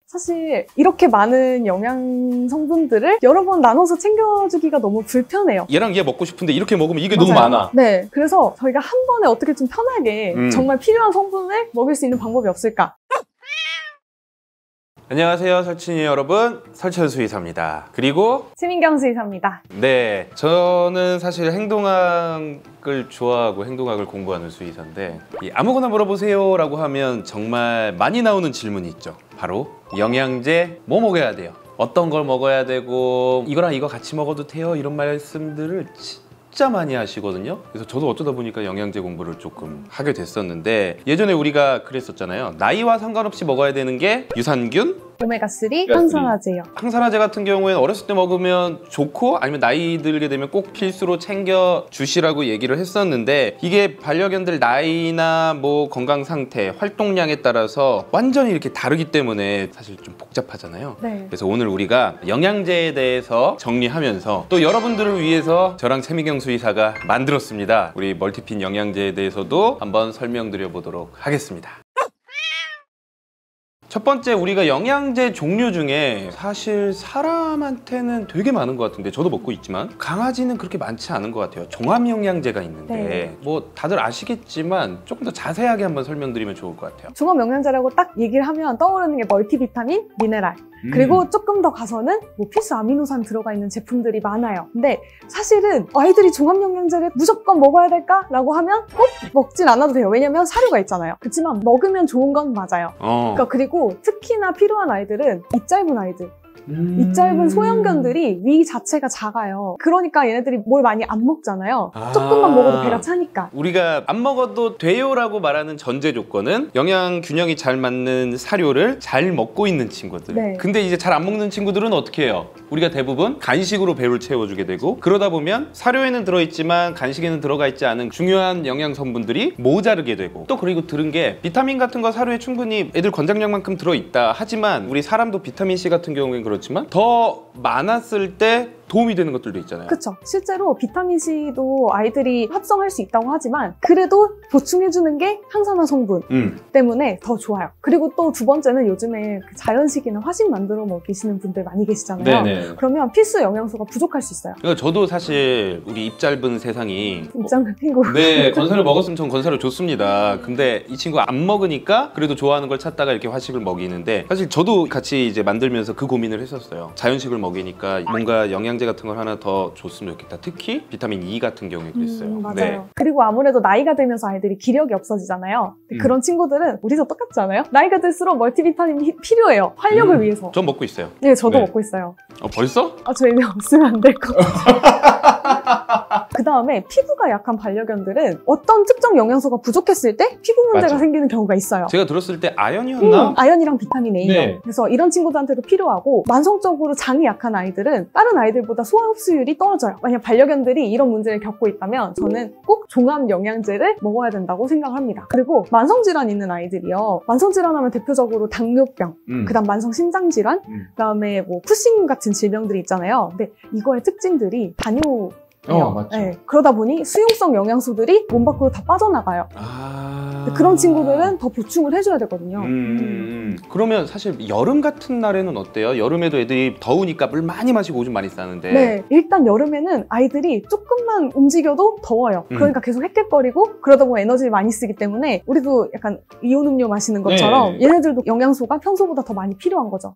사실 이렇게 많은 영양 성분들을 여러 번 나눠서 챙겨주기가 너무 불편해요. 얘랑 얘 먹고 싶은데 이렇게 먹으면 이게 맞아요. 너무 많아. 네, 그래서 저희가 한 번에 어떻게 좀 편하게 정말 필요한 성분을 먹일 수 있는 방법이 없을까? 안녕하세요, 설친이 여러분. 설천수의사입니다. 그리고 최민경 수의사입니다. 네, 저는 사실 행동학을 좋아하고 행동학을 공부하는 수의사인데 아무거나 물어보세요 라고 하면 정말 많이 나오는 질문이 있죠. 바로 영양제 뭐 먹어야 돼요? 어떤 걸 먹어야 되고 이거랑 이거 같이 먹어도 돼요? 이런 말씀들을 진짜 많이 하시거든요. 그래서 저도 어쩌다 보니까 영양제 공부를 조금 하게 됐었는데 예전에 우리가 그랬었잖아요. 나이와 상관없이 먹어야 되는 게 유산균, 오메가3 항산화제요. 항산화제 같은 경우에는 어렸을 때 먹으면 좋고 아니면 나이 들게 되면 꼭 필수로 챙겨 주시라고 얘기를 했었는데 이게 반려견들 나이나 뭐 건강 상태, 활동량에 따라서 완전히 이렇게 다르기 때문에 사실 좀 복잡하잖아요. 네. 그래서 오늘 우리가 영양제에 대해서 정리하면서 또 여러분들을 위해서 저랑 최미경 수의사가 만들었습니다. 우리 멀티핀 영양제에 대해서도 한번 설명드려 보도록 하겠습니다. 첫 번째, 우리가 영양제 종류 중에 사실 사람한테는 되게 많은 것 같은데 저도 먹고 있지만 강아지는 그렇게 많지 않은 것 같아요. 종합영양제가 있는데 네. 뭐 다들 아시겠지만 조금 더 자세하게 한번 설명드리면 좋을 것 같아요. 종합영양제라고 딱 얘기를 하면 떠오르는 게 멀티비타민, 미네랄, 그리고 조금 더 가서는 뭐 필수 아미노산 들어가 있는 제품들이 많아요. 근데 사실은 아이들이 종합영양제를 무조건 먹어야 될까? 라고 하면 꼭 먹진 않아도 돼요. 왜냐면 사료가 있잖아요. 그렇지만 먹으면 좋은 건 맞아요. 그러니까 그리고 특히나 필요한 아이들은 입 짧은 아이들, 입 짧은 소형견들이 위 자체가 작아요. 그러니까 얘네들이 뭘 많이 안 먹잖아요. 조금만 먹어도 배가 차니까. 우리가 안 먹어도 돼요 라고 말하는 전제 조건은 영양 균형이 잘 맞는 사료를 잘 먹고 있는 친구들. 네. 근데 이제 잘 안 먹는 친구들은 어떻게 해요? 우리가 대부분 간식으로 배를 채워주게 되고 그러다 보면 사료에는 들어있지만 간식에는 들어가 있지 않은 중요한 영양 성분들이 모자르게 되고 또 그리고 들은 게 비타민 같은 거 사료에 충분히 애들 권장량만큼 들어있다 하지만 우리 사람도 비타민C 같은 경우에는 그렇지만 더 많았을 때 도움이 되는 것들도 있잖아요. 그렇죠. 실제로 비타민C도 아이들이 합성할 수 있다고 하지만 그래도 보충해주는 게 항산화 성분 때문에 더 좋아요. 그리고 또 두 번째는 요즘에 자연식이나 화식 만들어 먹이시는 분들 많이 계시잖아요. 네네. 그러면 필수 영양소가 부족할 수 있어요. 그러니까 저도 사실 우리 입 짧은 세상이 입장을 핑고 네, 건사를 먹었으면 전 건사를 줬습니다. 근데 이 친구가 안 먹으니까 그래도 좋아하는 걸 찾다가 이렇게 화식을 먹이는데 사실 저도 같이 이제 만들면서 그 고민을 했었어요. 자연식을 먹이니까 뭔가 영양제 같은 걸 하나 더 줬으면 좋겠다. 특히 비타민 E 같은 경우에 그랬어요. 맞아요. 네. 그리고 아무래도 나이가 들면서 아이들이 기력이 없어지잖아요. 그런 친구들은 우리도 똑같지 않아요? 나이가 들수록 멀티비타민이 필요해요. 활력을 위해서. 전 먹고 있어요. 네, 저도 네. 먹고 있어요. 벌써? 저 이제 없으면 안 될 것 같아요. 그 다음에 피부가 약한 반려견들은 어떤 특정 영양소가 부족했을 때 피부 문제가 맞아. 생기는 경우가 있어요. 제가 들었을 때 아연이었나? 아연이랑 비타민 A요. 네. 그래서 이런 친구들한테도 필요하고 만성적으로 장이 약한 아이들은 다른 아이들보다 소화 흡수율이 떨어져요. 만약 반려견들이 이런 문제를 겪고 있다면 저는 꼭 종합 영양제를 먹어야 된다고 생각합니다. 그리고 만성질환 있는 아이들이요. 만성질환하면 대표적으로 당뇨병, 그다음 만성심장질환, 그다음에 뭐 푸싱 같은 질병들이 있잖아요. 근데 이거의 특징들이 단요 맞죠. 네, 그러다 보니 수용성 영양소들이 몸 밖으로 다 빠져나가요. 그런 친구들은 더 보충을 해줘야 되거든요. 그러면 사실 여름 같은 날에는 어때요? 여름에도 애들이 더우니까 물 많이 마시고 오줌 많이 싸는데 네, 일단 여름에는 아이들이 조금만 움직여도 더워요. 그러니까 계속 헥헥거리고 그러다 보면 에너지를 많이 쓰기 때문에 우리도 약간 이온 음료 마시는 것처럼 네. 얘네들도 영양소가 평소보다 더 많이 필요한 거죠.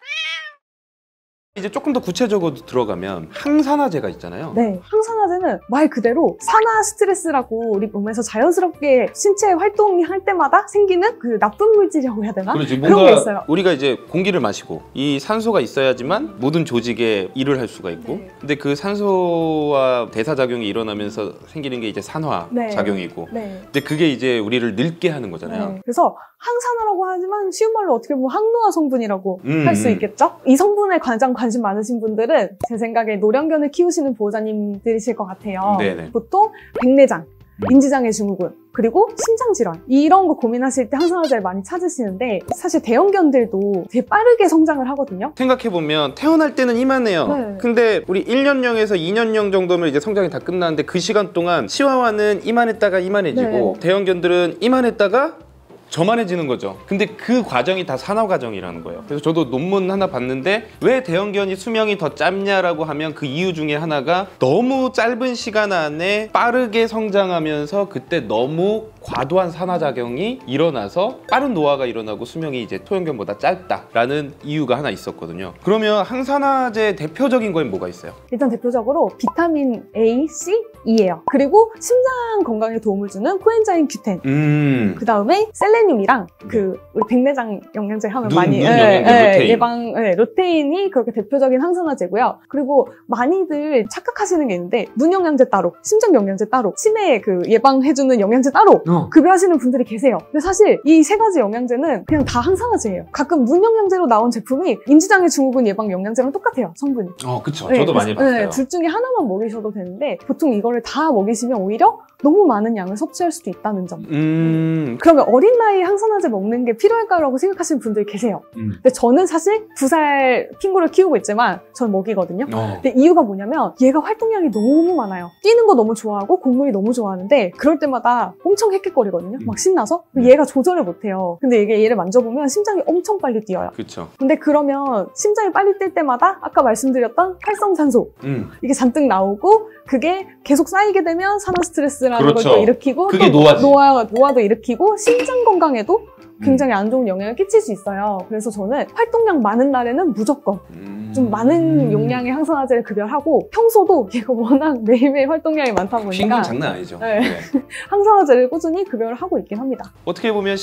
이제 조금 더 구체적으로 들어가면 항산화제가 있잖아요. 네, 항산화제는 말 그대로 산화 스트레스라고 우리 몸에서 자연스럽게 신체 활동할 때마다 생기는 그 나쁜 물질이라고 해야 되나? 그렇지, 그런 게 있어요. 우리가 이제 공기를 마시고 이 산소가 있어야지만 모든 조직에 일을 할 수가 있고 네. 근데 그 산소와 대사작용이 일어나면서 생기는 게 이제 산화 네. 작용이고 네. 근데 그게 이제 우리를 늙게 하는 거잖아요. 네. 그래서 항산화라고 하지만 쉬운 말로 어떻게 보면 항노화 성분이라고 할 수 있겠죠? 이 성분에 가장 관심 많으신 분들은 제 생각에 노령견을 키우시는 보호자님들이실 것 같아요. 네네. 보통 백내장, 인지장애 증후군, 그리고 심장질환 이런 거 고민하실 때 항산화제를 많이 찾으시는데 사실 대형견들도 되게 빠르게 성장을 하거든요. 생각해보면 태어날 때는 이만해요. 네. 근데 우리 1년령에서 2년령 정도면 이제 성장이 다 끝나는데 그 시간 동안 치와와는 이만했다가 이만해지고 네. 대형견들은 이만했다가 저만해지는 거죠. 근데 그 과정이 다 산화 과정이라는 거예요. 그래서 저도 논문 하나 봤는데 왜 대형견이 수명이 더 짧냐라고 하면 그 이유 중에 하나가 너무 짧은 시간 안에 빠르게 성장하면서 그때 너무 과도한 산화작용이 일어나서 빠른 노화가 일어나고 수명이 이제 토형견보다 짧다라는 이유가 하나 있었거든요. 그러면 항산화제 대표적인 건 뭐가 있어요? 일단 대표적으로 비타민 A, C, E예요. 그리고 심장 건강에 도움을 주는 코엔자임 Q10. 그 다음에 셀레늄이랑 그 우리 백내장 영양제 하면 많이 루테인. 예방 루테인이 그렇게 대표적인 항산화제고요. 그리고 많이들 착각하시는 게 있는데 눈 영양제 따로, 심장 영양제 따로, 치매 그 예방해주는 영양제 따로 급여하시는 분들이 계세요. 근데 사실 이 세 가지 영양제는 그냥 다 항산화제예요. 가끔 눈 영양제로 나온 제품이 인지장애 증후군 예방 영양제랑 똑같아요, 성분이. 그쵸. 저도 많이 봤어요. 둘 중에 하나만 먹이셔도 되는데 보통 이거를 다 먹이시면 오히려 너무 많은 양을 섭취할 수도 있다는 점. 그러면 어린 나이에 항산화제 먹는 게 필요할까라고 생각하시는 분들이 계세요. 근데 저는 사실 2살 핑구를 키우고 있지만 전 먹이거든요. 근데 이유가 뭐냐면 얘가 활동량이 너무 많아요. 뛰는 거 너무 좋아하고 곡물이 너무 좋아하는데 그럴 때마다 엄청 헥헥거리거든요. 막 신나서 얘가 조절을 못해요. 근데 이게 얘를 만져보면 심장이 엄청 빨리 뛰어요. 그쵸. 근데 그러면 심장이 빨리 뛸 때마다 아까 말씀드렸던 활성산소 이게 잔뜩 나오고 그게 계속 쌓이게 되면 산화 스트레스라는 그렇죠. 걸 또 일으키고 그게 또 노화지. 노화도 일으키고 심장 건강에도 굉장히 안 좋은 영향을 끼칠 수 있어요. 그래서 저는 활동량 많은 날에는 무조건 좀 많은 용량의 항산화제를 급여하고 평소도 얘가 워낙 매일매일 활동량이 많다 보니까 핑구는 장난 아니죠. 네. 항산화제를 꾸준히 급여를 하고 있긴 합니다. 어떻게 보면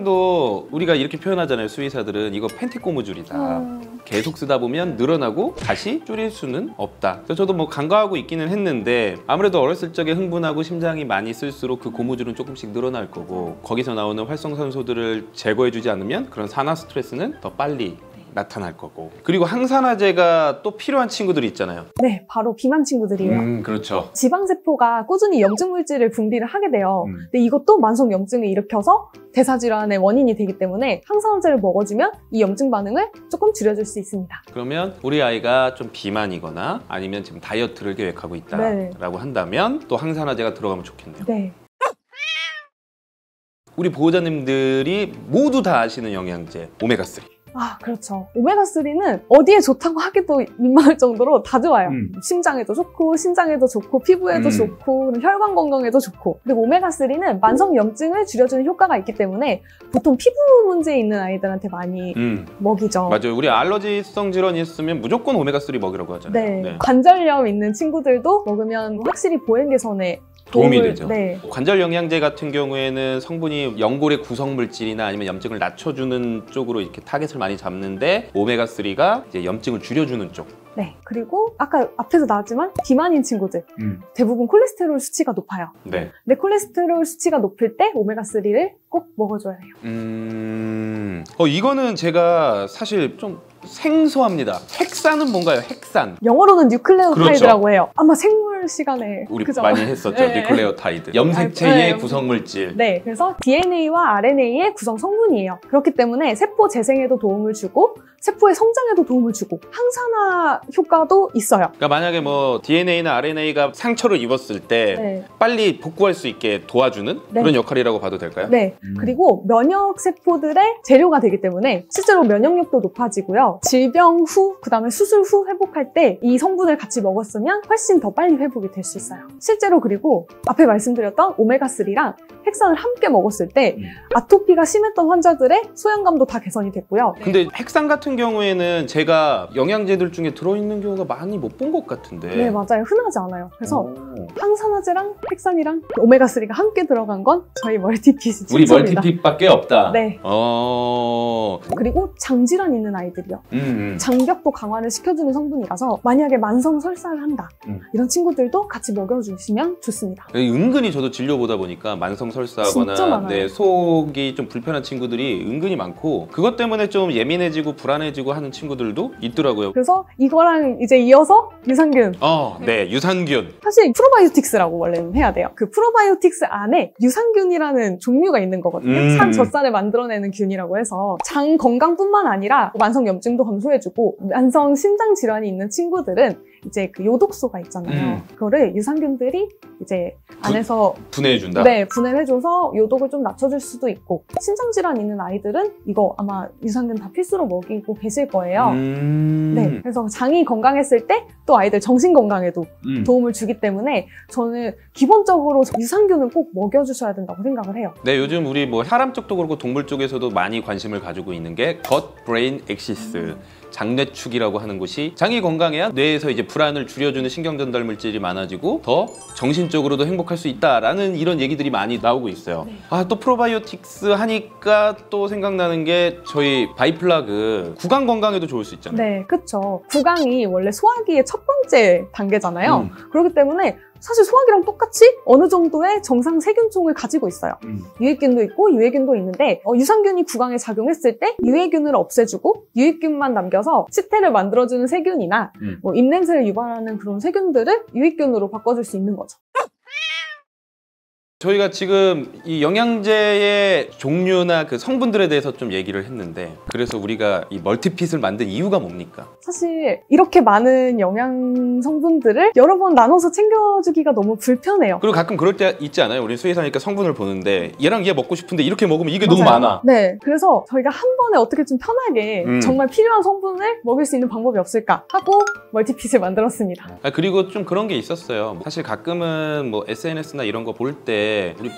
심장도 우리가 이렇게 표현하잖아요. 수의사들은 이거 펜티고무줄이다. 계속 쓰다 보면 늘어나고 다시 줄일 수는 없다. 그래서 저도 뭐 간과하고 있기는 했는데 아무래도 어렸을 적에 흥분하고 심장이 많이 쓸수록 그 고무줄은 조금씩 늘어날 거고 거기서 나오는 활성산소들을 제거해주지 않으면 그런 산화 스트레스는 더 빨리 나타날 거고. 그리고 항산화제가 또 필요한 친구들이 있잖아요. 네, 바로 비만 친구들이에요. 그렇죠. 지방세포가 꾸준히 염증물질을 분비를 하게 돼요. 근데 이것도 만성염증을 일으켜서 대사질환의 원인이 되기 때문에 항산화제를 먹어주면 이 염증 반응을 조금 줄여줄 수 있습니다. 그러면 우리 아이가 좀 비만이거나 아니면 지금 다이어트를 계획하고 있다라고 한다면 또 항산화제가 들어가면 좋겠네요. 네. 우리 보호자님들이 모두 다 아시는 영양제 오메가3. 아, 그렇죠. 오메가3는 어디에 좋다고 하기도 민망할 정도로 다 좋아요. 심장에도 좋고, 신장에도 좋고, 피부에도 좋고, 혈관 건강에도 좋고. 그리고 오메가3는 만성염증을 줄여주는 효과가 있기 때문에 보통 피부 문제 있는 아이들한테 많이 먹이죠. 맞아요. 우리 알러지성 질환이 있으면 무조건 오메가3 먹이라고 하잖아요. 네. 관절염 있는 친구들도 먹으면 확실히 보행 개선에 도움이 되죠. 네. 관절 영양제 같은 경우에는 성분이 연골의 구성 물질이나 아니면 염증을 낮춰주는 쪽으로 이렇게 타겟을 많이 잡는데 오메가3가 이제 염증을 줄여주는 쪽. 네. 그리고 아까 앞에서 나왔지만 비만인 친구들 대부분 콜레스테롤 수치가 높아요. 네. 근데 콜레스테롤 수치가 높을 때 오메가3를 꼭 먹어줘야 해요. 이거는 제가 사실 좀 생소합니다. 핵산은 뭔가요? 핵산. 영어로는 뉴클레오타이드라고 그렇죠. 해요. 아마 생물 시간에 우리 그죠? 많이 했었죠. 네. 뉴클레오타이드. 염색체의 네. 구성물질. 네, 그래서 DNA와 RNA의 구성 성분이에요. 그렇기 때문에 세포 재생에도 도움을 주고 세포의 성장에도 도움을 주고 항산화 효과도 있어요. 그러니까 만약에 뭐 DNA나 RNA가 상처를 입었을 때 빨리 복구할 수 있게 도와주는 그런 역할이라고 봐도 될까요? 네. 그리고 면역 세포들의 재료가 되기 때문에 실제로 면역력도 높아지고요. 질병 후, 그다음에 수술 후 회복할 때 이 성분을 같이 먹었으면 훨씬 더 빨리 회복이 될 수 있어요. 실제로 그리고 앞에 말씀드렸던 오메가3랑 핵산을 함께 먹었을 때 아토피가 심했던 환자들의 소양감도 다 개선이 됐고요. 근데 핵산 같은 경우에는 제가 영양제들 중에 들어있는 경우가 많이 못 본 것 같은데. 네, 맞아요. 흔하지 않아요. 그래서 항산화제랑 핵산이랑 오메가3가 함께 들어간 건 저희 멀티핏이 우리 최초입니다. 멀티핏밖에 없다. 네. 그리고 장질환 있는 아이들이요. 장벽도 강화를 시켜주는 성분이라서 만약에 만성 설사를 한다. 이런 친구들도 같이 먹여주시면 좋습니다. 은근히 저도 진료 보다 보니까 만성 진짜 설사하거나 많아요. 속이 좀 불편한 친구들이 은근히 많고 그것 때문에 좀 예민해지고 불안해지고 하는 친구들도 있더라고요. 그래서 이거랑 이제 이어서 유산균. 네, 유산균. 사실 프로바이오틱스라고 원래는 해야 돼요. 그 프로바이오틱스 안에 유산균이라는 종류가 있는 거거든요. 산 젖살을 만들어내는 균이라고 해서 장 건강뿐만 아니라 만성 염증도 감소해주고 만성 심장 질환이 있는 친구들은 이제 그 요독소가 있잖아요. 그거를 유산균들이 이제 안에서 분해해준다? 네, 분해를 해줘서 요독을 좀 낮춰줄 수도 있고, 신장질환 있는 아이들은 이거 아마 유산균 다 필수로 먹이고 계실 거예요. 네, 그래서 장이 건강했을 때 또 아이들 정신 건강에도 도움을 주기 때문에 저는 기본적으로 유산균은 꼭 먹여주셔야 된다고 생각을 해요. 네, 요즘 우리 뭐 사람 쪽도 그렇고 동물 쪽에서도 많이 관심을 가지고 있는 게 gut brain axis, 장뇌축이라고 하는 곳이, 장이 건강해야 뇌에서 이제 불안을 줄여주는 신경 전달 물질이 많아지고 더 정신적으로도 행복할 수 있다라는 이런 얘기들이 많이 나오고 있어요. 네. 아, 또 프로바이오틱스 하니까 또 생각나는 게 저희 바이플라그 구강 건강에도 좋을 수 있잖아요. 네, 그쵸. 구강이 원래 소화기의 첫 번째 단계잖아요. 그렇기 때문에 사실 소화기랑 똑같이 어느 정도의 정상 세균총을 가지고 있어요. 유익균도 있고 유해균도 있는데 유산균이 구강에 작용했을 때 유해균을 없애주고 유익균만 남겨서 치태를 만들어주는 세균이나 뭐 입냄새를 유발하는 그런 세균들을 유익균으로 바꿔줄 수 있는 거죠. 저희가 지금 이 영양제의 종류나 그 성분들에 대해서 좀 얘기를 했는데, 그래서 우리가 이 멀티핏을 만든 이유가 뭡니까? 사실 이렇게 많은 영양 성분들을 여러 번 나눠서 챙겨주기가 너무 불편해요. 그리고 가끔 그럴 때 있지 않아요? 우리 수의사니까 성분을 보는데 얘랑 얘 먹고 싶은데 이렇게 먹으면 이게 너무 맞아요. 많아. 네, 그래서 저희가 한 번에 어떻게 좀 편하게 정말 필요한 성분을 먹일 수 있는 방법이 없을까 하고 멀티핏을 만들었습니다. 그리고 좀 그런 게 있었어요. 사실 가끔은 뭐 SNS나 이런 거 볼 때 우리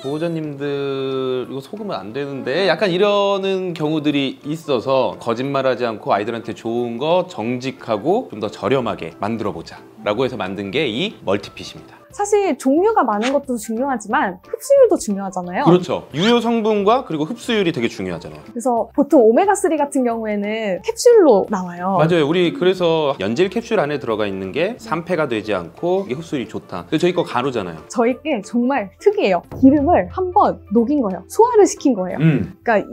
보호자님들 이거 속으면 안 되는데 약간 이러는 경우들이 있어서 거짓말하지 않고 아이들한테 좋은 거 정직하고 좀 더 저렴하게 만들어보자 라고 해서 만든 게 이 멀티핏입니다. 사실 종류가 많은 것도 중요하지만 흡수율도 중요하잖아요. 그렇죠. 유효 성분과 그리고 흡수율이 되게 중요하잖아요. 그래서 보통 오메가3 같은 경우에는 캡슐로 나와요. 맞아요. 우리 그래서 연질 캡슐 안에 들어가 있는 게 산패가 되지 않고 이게 흡수율이 좋다. 근데 저희 거 가루잖아요. 저희 게 정말 특이해요. 기름을 한번 녹인 거예요. 소화를 시킨 거예요. 그러니까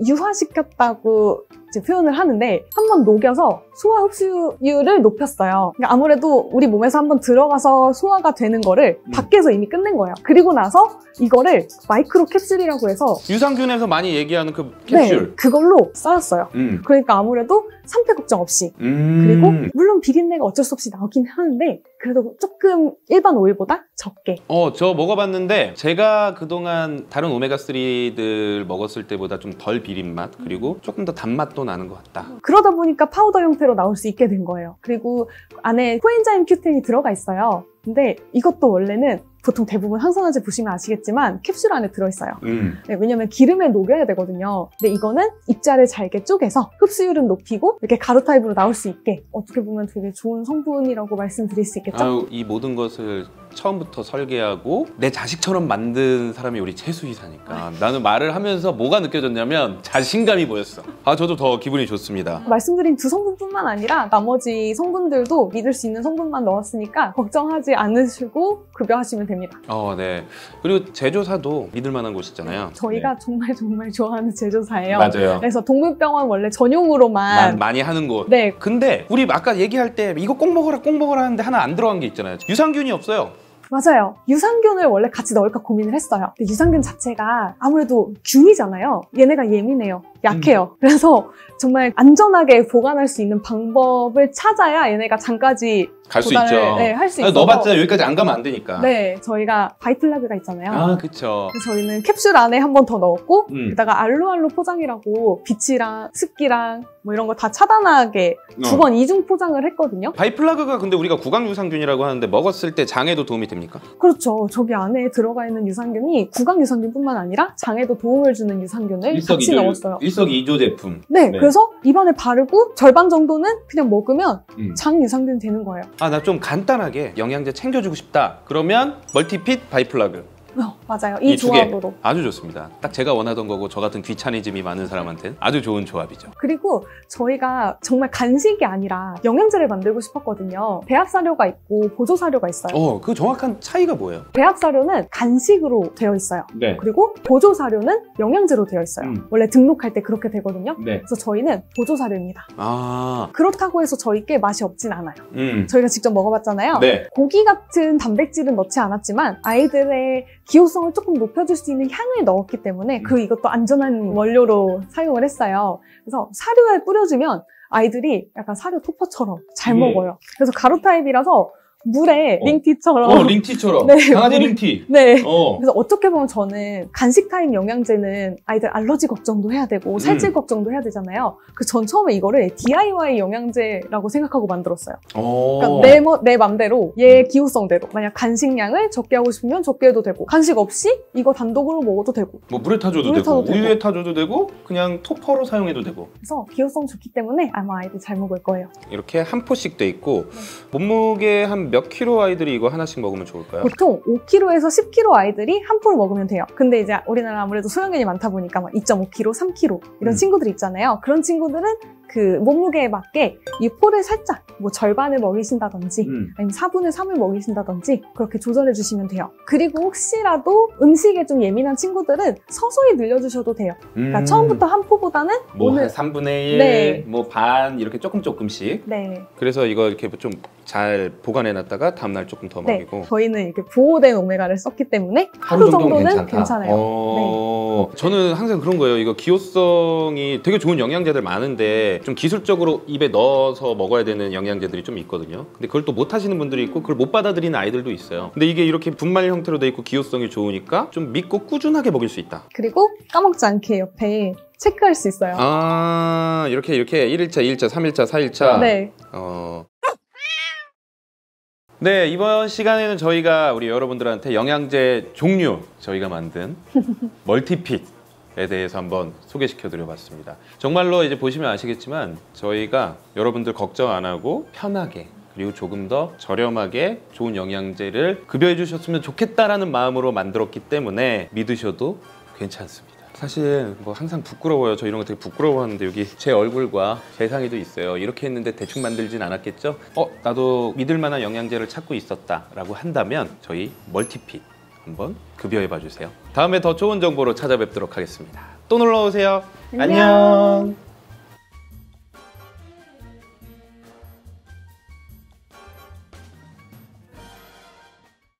유화시켰다고 이제 표현을 하는데 한번 녹여서 소화 흡수율을 높였어요. 그러니까 아무래도 우리 몸에서 한번 들어가서 소화가 되는 거를 밖에서 이미 끝낸 거예요. 그리고 나서 이거를 마이크로 캡슐이라고 해서 유산균에서 많이 얘기하는 그 캡슐. 네, 그걸로 쌓았어요. 그러니까 아무래도 산패 걱정 없이. 그리고 물론 비린내가 어쩔 수 없이 나오긴 하는데 그래도 조금 일반 오일보다 적게. 저 먹어봤는데 제가 그동안 다른 오메가3들 먹었을 때보다 좀 덜 비린 맛, 그리고 조금 더 단맛도 나는 것 같다. 그러다 보니까 파우더 형태로 나올 수 있게 된 거예요. 그리고 안에 코엔자임 Q10이 들어가 있어요. 근데 이것도 원래는 보통 대부분 항산화제 보시면 아시겠지만 캡슐 안에 들어있어요. 네, 왜냐면 기름에 녹여야 되거든요. 근데 이거는 입자를 잘게 쪼개서 흡수율은 높이고 이렇게 가루 타입으로 나올 수 있게 어떻게 보면 되게 좋은 성분이라고 말씀드릴 수 있겠죠? 이 모든 것을 처음부터 설계하고 내 자식처럼 만든 사람이 우리 최수의사니까 나는 말을 하면서 뭐가 느껴졌냐면 자신감이 보였어. 저도 더 기분이 좋습니다. 말씀드린 두 성분뿐만 아니라 나머지 성분들도 믿을 수 있는 성분만 넣었으니까 걱정하지 않으시고 급여하시면 됩니다. 네. 그리고 제조사도 믿을 만한 곳이잖아요. 저희가 네. 정말 좋아하는 제조사예요. 맞아요. 그래서 동물병원 원래 전용으로만 많이 하는 곳. 네. 근데 우리 아까 얘기할 때 이거 꼭 먹어라 하는데 하나 안 들어간 게 있잖아요. 유산균이 없어요. 맞아요. 유산균을 원래 같이 넣을까 고민을 했어요. 근데 유산균 자체가 아무래도 균이잖아요. 얘네가 예민해요. 약해요. 그래서 정말 안전하게 보관할 수 있는 방법을 찾아야 얘네가 장까지 갈 수 있죠. 네, 할 수 있어서. 넣어봤자 여기까지 안 가면 안 되니까. 네, 저희가 바이플라그가 있잖아요. 그쵸. 그래서 저희는 캡슐 안에 한 번 더 넣었고 게다가 알로알로 포장이라고 빛이랑 습기랑 뭐 이런 거 다 차단하게 2번 이중 포장을 했거든요. 바이플라그가 근데 우리가 구강유산균이라고 하는데 먹었을 때 장에도 도움이 됩니까? 그렇죠. 저기 안에 들어가 있는 유산균이 구강유산균뿐만 아니라 장에도 도움을 주는 유산균을 같이 넣었어요. 일석이조 제품. 네, 그래서 입안에 바르고 절반 정도는 그냥 먹으면 장 유산균 되는 거예요. 나 좀 간단하게 영양제 챙겨주고 싶다. 그러면 멀티핏 바이플라그. 맞아요. 이 조합으로. 아주 좋습니다. 딱 제가 원하던 거고 저 같은 귀차니즘이 많은 사람한테는 아주 좋은 조합이죠. 그리고 저희가 정말 간식이 아니라 영양제를 만들고 싶었거든요. 배합사료가 있고 보조사료가 있어요. 그 정확한 차이가 뭐예요? 배합사료는 간식으로 되어 있어요. 네. 그리고 보조사료는 영양제로 되어 있어요. 원래 등록할 때 그렇게 되거든요. 네. 그래서 저희는 보조사료입니다. 아. 그렇다고 해서 저희께 맛이 없진 않아요. 저희가 직접 먹어봤잖아요. 네. 고기 같은 단백질은 넣지 않았지만 아이들의 기호성을 조금 높여줄 수 있는 향을 넣었기 때문에 이것도 안전한 원료로 사용을 했어요. 그래서 사료에 뿌려주면 아이들이 약간 사료 토퍼처럼 잘 먹어요. 그래서 가루 타입이라서 물에 링티처럼. 링티처럼. 네, 강아지 물- 링티. 네. 그래서 어떻게 보면 저는 간식 타입 영양제는 아이들 알러지 걱정도 해야 되고 살찔 걱정도 해야 되잖아요. 그래서 전 처음에 이거를 DIY 영양제라고 생각하고 만들었어요. 그러니까 내 맘대로 얘 기호성대로 만약 간식량을 적게 하고 싶으면 적게 해도 되고 간식 없이 이거 단독으로 먹어도 되고 뭐 물에 타줘도 물에 되고 타도 되고. 우유에 타줘도 되고 그냥 토퍼로 사용해도 되고. 그래서 기호성 좋기 때문에 아마 아이들 잘 먹을 거예요. 이렇게 한 포씩 돼 있고 몸무게 한 몇 킬로 아이들이 이거 하나씩 먹으면 좋을까요? 보통 5kg에서 10kg 아이들이 한 포를 먹으면 돼요. 근데 이제 우리나라 아무래도 소형견이 많다 보니까 막 2.5kg, 3kg 이런 친구들이 있잖아요. 그런 친구들은 그 몸무게에 맞게 이 포를 살짝 뭐 절반을 먹이신다든지 아니면 4분의 3을 먹이신다든지 그렇게 조절해 주시면 돼요. 그리고 혹시라도 음식에 좀 예민한 친구들은 서서히 늘려주셔도 돼요. 그러니까 처음부터 한 포보다는 뭐 오늘 한 3분의 1, 네. 뭐 반 이렇게 조금씩. 네. 그래서 이거 이렇게 좀 잘 보관해놨다가 다음날 조금 더 네. 먹이고. 저희는 이렇게 보호된 오메가를 썼기 때문에 하루 정도는 괜찮아요. 네. 저는 항상 그런 거예요. 이거 기호성이 되게 좋은 영양제들 많은데 좀 기술적으로 입에 넣어서 먹어야 되는 영양제들이 좀 있거든요. 근데 그걸 또 못 하시는 분들이 있고 그걸 못 받아들이는 아이들도 있어요. 근데 이게 이렇게 분말 형태로 돼 있고 기호성이 좋으니까 좀 믿고 꾸준하게 먹일 수 있다. 그리고 까먹지 않게 옆에 체크할 수 있어요. 이렇게 1일차, 2일차, 3일차, 4일차. 네. 네, 이번 시간에는 저희가 우리 여러분들한테 영양제 종류 저희가 만든 멀티핏에 대해서 한번 소개시켜 드려봤습니다. 정말로 이제 보시면 아시겠지만 저희가 여러분들 걱정 안 하고 편하게 그리고 조금 더 저렴하게 좋은 영양제를 급여해 주셨으면 좋겠다라는 마음으로 만들었기 때문에 믿으셔도 괜찮습니다. 사실 뭐 항상 부끄러워요. 저 이런 거 되게 부끄러워하는데 여기 제 얼굴과 세상이도 있어요. 이렇게 했는데 대충 만들진 않았겠죠? 나도 믿을 만한 영양제를 찾고 있었다 라고 한다면 저희 멀티핏 한번 급여해 봐주세요. 다음에 더 좋은 정보로 찾아뵙도록 하겠습니다. 또 놀러오세요. 안녕.